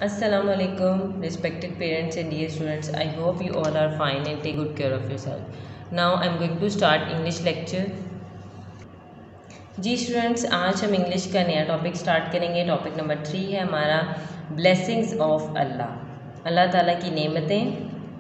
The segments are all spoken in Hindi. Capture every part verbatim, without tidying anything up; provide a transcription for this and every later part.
Assalamu alaikum, respected parents and dear students. I hope you all are fine and take good care of yourself. Now I am going to start English lecture. जी स्टूडेंट्स, आज हम इंग्लिश का नया टॉपिक स्टार्ट करेंगे. टॉपिक नंबर थ्री है हमारा ब्लेसिंग्स ऑफ अल्लाह, अल्लाह ताला की नेमतें.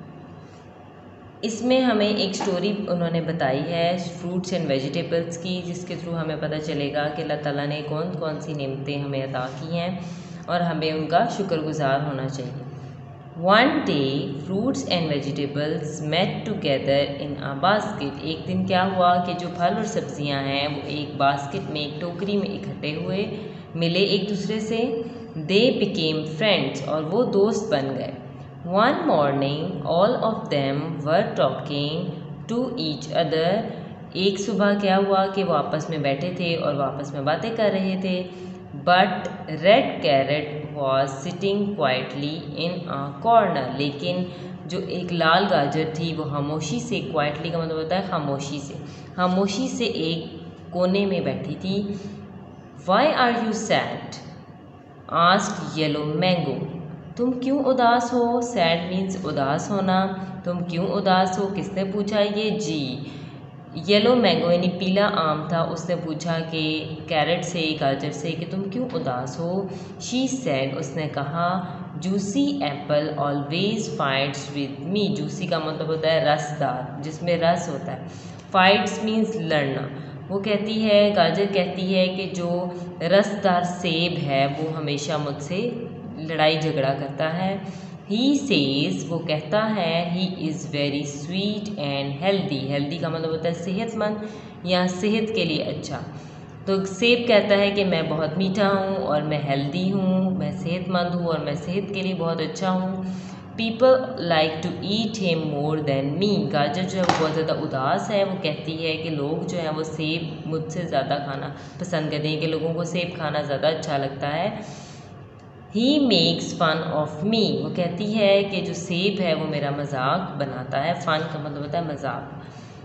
इसमें हमें एक स्टोरी उन्होंने बताई है फ्रूट्स एंड वेजिटेबल्स की, जिसके थ्रू हमें पता चलेगा कि अल्लाह ताला ने कौन कौन सी नेमतें हमें अता की हैं और हमें उनका शुक्रगुजार होना चाहिए. One day fruits and vegetables met together in a basket. एक दिन क्या हुआ कि जो फल और सब्जियां हैं वो एक बास्केट में, एक टोकरी में इकट्ठे हुए, मिले एक दूसरे से. दे बिकेम फ्रेंड्स, और वो दोस्त बन गए. One morning all of them were talking to each other. एक सुबह क्या हुआ कि वो आपस में बैठे थे और वो आपस में बातें कर रहे थे. But red carrot was sitting quietly in a corner. लेकिन जो एक लाल गाजर थी वो खामोशी से, क्वाइटली का मतलब होता है खामोशी से, खामोशी से एक कोने में बैठी थी. Why are you sad asked yellow mango. तुम क्यों उदास हो? सैड मीन्स उदास होना. तुम क्यों उदास हो? किसने पूछा ये? जी येलो मैंगो यानी पीला आम था, उसने पूछा कि कैरेट से, गाजर से, कि तुम क्यों उदास हो. शी सेड, उसने कहा, juicy apple always fights with me. Juicy का मतलब होता है रसदार, जिसमें रस होता है. फाइट्स मीन्स लड़ना. वो कहती है, गाजर कहती है कि जो रसदार सेब है वो हमेशा मुझसे लड़ाई झगड़ा करता है. ही सेज, वो कहता है, he is very sweet and healthy. Healthy का मतलब होता है सेहतमंद या सेहत के लिए अच्छा. तो सेब कहता है कि मैं बहुत मीठा हूँ और मैं हेल्दी हूँ, मैं सेहतमंद हूँ और मैं सेहत के लिए बहुत अच्छा हूँ. People like to eat him more than me. गाजर जो है वो बहुत ज़्यादा उदास है. वो कहती है कि लोग जो हैं वो सेब मुझसे ज़्यादा खाना पसंद करते हैं, कि लोगों को सेब खाना ज़्यादा अच्छा लगता है. He makes fun of me. वो कहती है कि जो सेब है वो मेरा मजाक बनाता है. फ़न का मतलब होता है मजाक.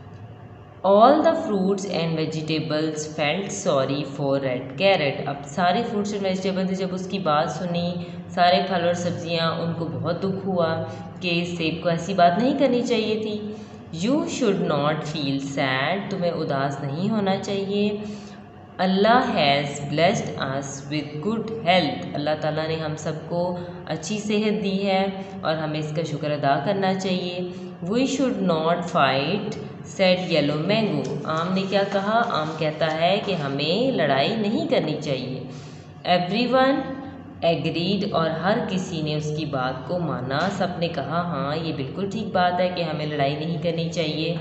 All the fruits and vegetables felt sorry for red carrot. अब सारे फ्रूट्स एंड वेजिटेबल्स जब उसकी बात सुनी, सारे फल और सब्जियां, उनको बहुत दुख हुआ कि सेब को ऐसी बात नहीं करनी चाहिए थी. You should not feel sad. तुम्हें उदास नहीं होना चाहिए. Allah has blessed us with good health. Allah ताला ने हम सबको अच्छी सेहत दी है और हमें इसका शुक्र अदा करना चाहिए. We should not fight said yellow mango. आम ने क्या कहा? आम कहता है कि हमें लड़ाई नहीं करनी चाहिए. एवरीवन एग्रीड, और हर किसी ने उसकी बात को माना. सब ने कहा हाँ ये बिल्कुल ठीक बात है कि हमें लड़ाई नहीं करनी चाहिए.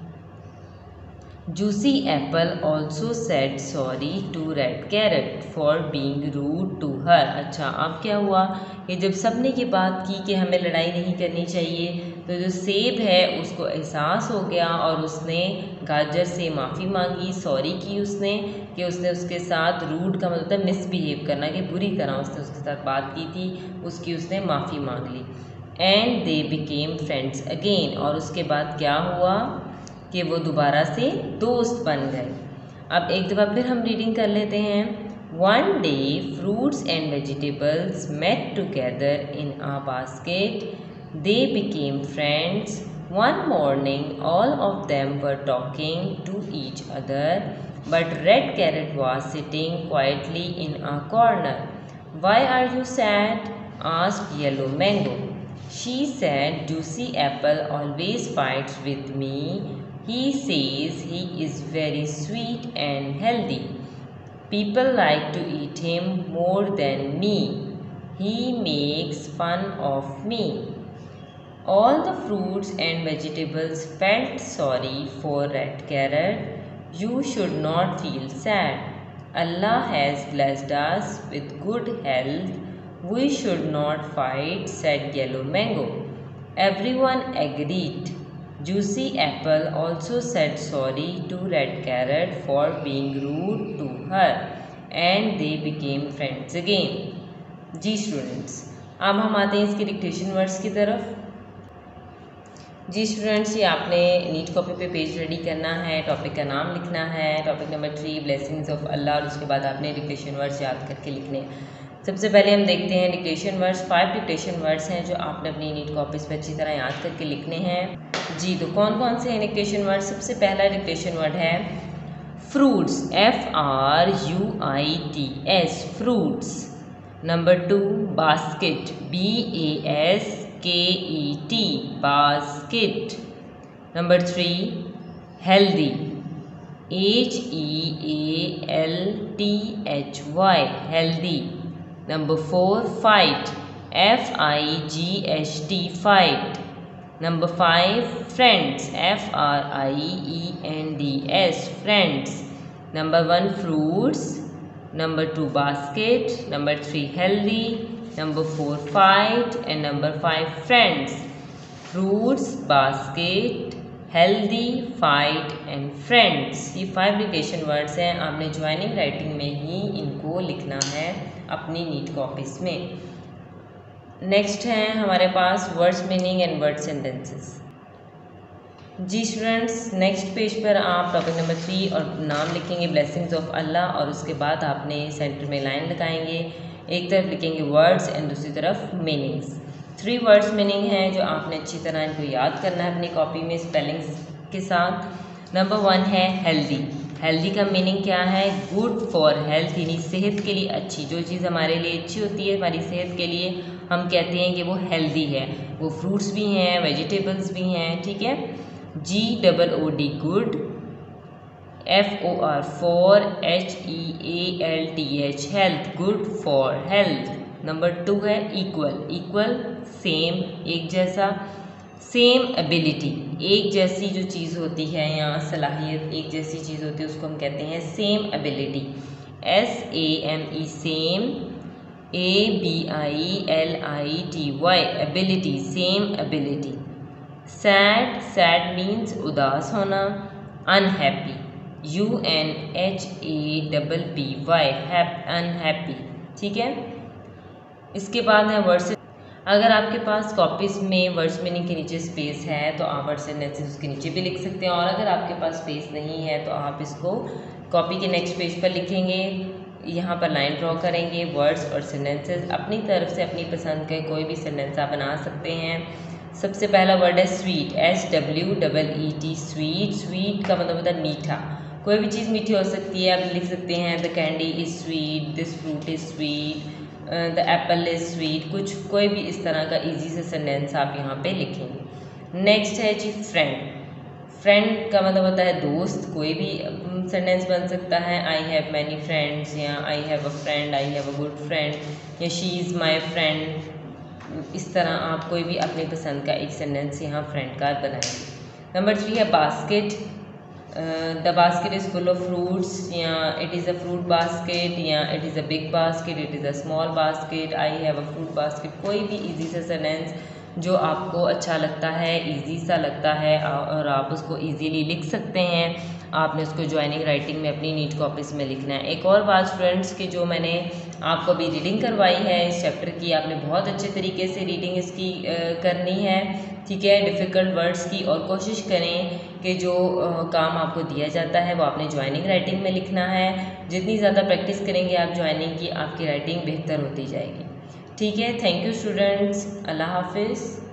Juicy apple also said sorry to red carrot for being rude to her. अच्छा, अब क्या हुआ कि जब सब ने ये बात की कि हमें लड़ाई नहीं करनी चाहिए, तो जो सेब है उसको एहसास हो गया और उसने गाजर से माफ़ी मांगी, सॉरी की उसने, कि उसने उसके साथ रूड का मतलब है मिसबिहेव करना, कि बुरी तरह उसने उसके साथ बात की थी, उसकी उसने माफ़ी मांग ली. And they became friends again. और उसके बाद क्या हुआ कि वो दोबारा से दोस्त बन गए. अब एक दफ़ा फिर हम रीडिंग कर लेते हैं. One day fruits and vegetables met together in a basket. They became friends. One morning all of them were talking to each other. But red carrot was sitting quietly in a corner. Why are you sad asked yellow mango. She said, juicy apple always fights with me. He says he is very sweet and healthy. People like to eat him more than me. He makes fun of me. All the fruits and vegetables felt sorry for Red Carrot. You should not feel sad. Allah has blessed us with good health. We should not fight, said Yellow Mango. Everyone agreed. Juicy Apple also said sorry to Red Carrot for being rude to her, and they became friends again. जी स्टूडेंट्स, अब हम आते हैं इसके डिक्टेशन वर्ड्स की तरफ. जी स्टूडेंट्स, ये आपने नीट कॉपी पे पेज रेडी करना है, टॉपिक का नाम लिखना है, topic number three blessings of Allah, और उसके बाद आपने डिक्टेशन वर्ड्स याद करके लिखने हैं. सबसे पहले हम देखते हैं dictation words. Five dictation words हैं जो आपने अपनी नीट कॉपीज़ पर अच्छी तरह याद करके लिखने हैं। जी, तो कौन कौन से हैं डिक्टेशन वर्ड? सबसे पहला डिक्टेशन वर्ड है fruits, F R U I T S, fruits. Number two basket, B A S K E T, basket. Number three healthy, H E A L T H Y, healthy. Number four fight, F I G H T, fight. Number five friends, F R I E N D S, friends. Number one fruits, number two basket, number three healthy, number four fight and number five friends. Fruits, basket, healthy, fight and friends, ये फाइव डिक्टेशन वर्ड्स हैं। आपने ज्वाइनिंग राइटिंग में ही इनको लिखना है अपनी नीट कॉपीज में। नेक्स्ट है हमारे पास words meaning and word sentences. जी स्टूडेंट्स, नेक्स्ट पेज पर आप टॉपिक नंबर थ्री और नाम लिखेंगे ब्लेसिंग्स ऑफ अल्लाह, और उसके बाद आपने सेंटर में लाइन लगाएंगे। एक तरफ लिखेंगे वर्ड्स एंड दूसरी तरफ मीनिंग्स। थ्री वर्ड्स मीनिंग हैं जो आपने अच्छी तरह इनको याद करना है अपनी कॉपी में स्पेलिंग्स के साथ। नंबर वन है हेल्दी। हेल्दी का मीनिंग क्या है? गुड फॉर हेल्थ, यानी सेहत के लिए अच्छी। जो चीज़ हमारे लिए अच्छी होती है हमारी सेहत के लिए, हम कहते हैं कि वो हेल्दी है। वो फ्रूट्स भी हैं, वेजिटेबल्स भी हैं, ठीक है। G double O D good, F O R for, H E A L T H health, good for health. Number two है इक्वल। इक्वल सेम, एक जैसा। सेम एबिलिटी, एक जैसी जो चीज़ होती है या सलाहियत एक जैसी चीज़ होती है उसको हम कहते हैं same ability. S A M E same, A B I L I T Y ability, same ability. Sad, sad means उदास होना। Unhappy, U N H A double P Y, unhappy, ठीक है। इसके बाद है वर्ड। अगर आपके पास कॉपीज़ में वर्ड्स मीनिंग के नीचे स्पेस है तो आप वर्ड सेंटेंसेस उसके नीचे भी लिख सकते हैं, और अगर आपके पास स्पेस नहीं है तो आप इसको कॉपी के नेक्स्ट पेज पर लिखेंगे। यहाँ पर लाइन ड्रॉ करेंगे, वर्ड्स और सेंटेंसेस अपनी तरफ से अपनी पसंद के कोई भी सेंटेंस आप बना सकते हैं। सबसे पहला वर्ड है sweet, S W double E T, sweet. Sweet का मतलब होता है मीठा। कोई भी चीज़ मीठी हो सकती है। आप लिख सकते हैं the candy is sweet, this fruit is sweet, the apple is sweet, कुछ कोई भी इस तरह का इजी से सेंटेंस आप यहाँ पे लिखेंगे। नेक्स्ट है जी फ्रेंड। फ्रेंड का मतलब होता है दोस्त। कोई भी सेंटेंस बन सकता है, आई हैव मैनी फ्रेंड्स, या I have a friend, I have a good friend, या शी इज़ माई फ्रेंड। इस तरह आप कोई भी अपनी पसंद का एक सेंटेंस यहाँ फ्रेंड का बनाएंगे। नंबर थ्री है basket. The basket is full of fruits, या it is a fruit basket, या it is a big basket, it is a small basket, I have a fruit basket. कोई भी इजी सा सेंटेंस जो आपको अच्छा लगता है, इजी सा लगता है और आप उसको इजीली लिख सकते हैं। आपने उसको ज्वाइनिंग राइटिंग में अपनी नीट कॉपीज़ में लिखना है। एक और बात स्टूडेंट्स की, जो मैंने आपको अभी रीडिंग करवाई है इस चैप्टर की, आपने बहुत अच्छे तरीके से रीडिंग इसकी करनी है, ठीक है, डिफ़िकल्ट वर्ड्स की। और कोशिश करें कि जो काम आपको दिया जाता है वो आपने ज्वाइनिंग राइटिंग में लिखना है। जितनी ज़्यादा प्रैक्टिस करेंगे आप ज्वाइनिंग की, आपकी राइटिंग बेहतर होती जाएगी, ठीक है। थैंक यू स्टूडेंट्स, अल्लाह हाफिज़।